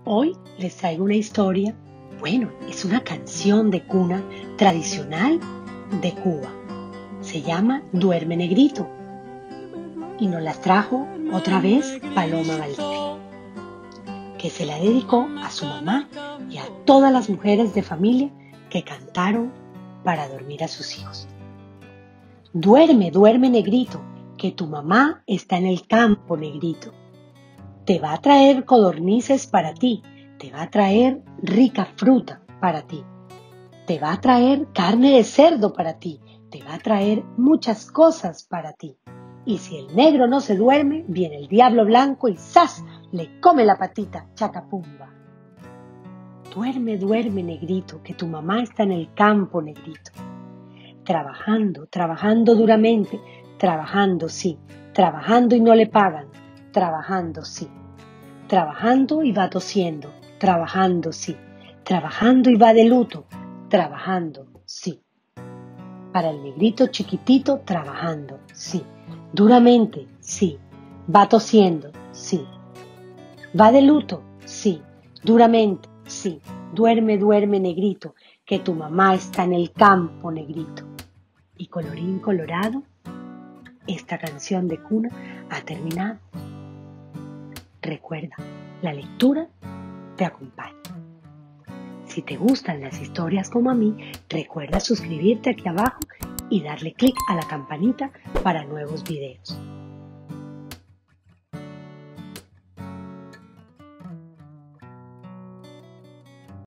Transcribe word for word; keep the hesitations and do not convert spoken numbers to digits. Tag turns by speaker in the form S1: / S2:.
S1: Hoy les traigo una historia, bueno, es una canción de cuna tradicional de Cuba. Se llama Duerme Negrito y nos la trajo otra vez Paloma Valdivia, que se la dedicó a su mamá y a todas las mujeres de familia que cantaron para dormir a sus hijos. Duerme, duerme negrito, que tu mamá está en el campo negrito. Te va a traer codornices para ti, te va a traer rica fruta para ti, te va a traer carne de cerdo para ti, te va a traer muchas cosas para ti. Y si el negro no se duerme, viene el diablo blanco y ¡zas! Le come la patita, chacapumba. Duerme, duerme negrito, que tu mamá está en el campo negrito. Trabajando, trabajando duramente, trabajando sí, trabajando y no le pagan, trabajando sí. Trabajando y va tosiendo, trabajando sí, trabajando y va de luto, trabajando sí. Para el negrito chiquitito, trabajando sí, duramente sí, va tosiendo sí, va de luto sí, duramente sí. Duerme, duerme negrito, que tu mamá está en el campo negrito. Y colorín colorado, esta canción de cuna ha terminado. Recuerda, la lectura te acompaña. Si te gustan las historias como a mí, recuerda suscribirte aquí abajo y darle clic a la campanita para nuevos videos.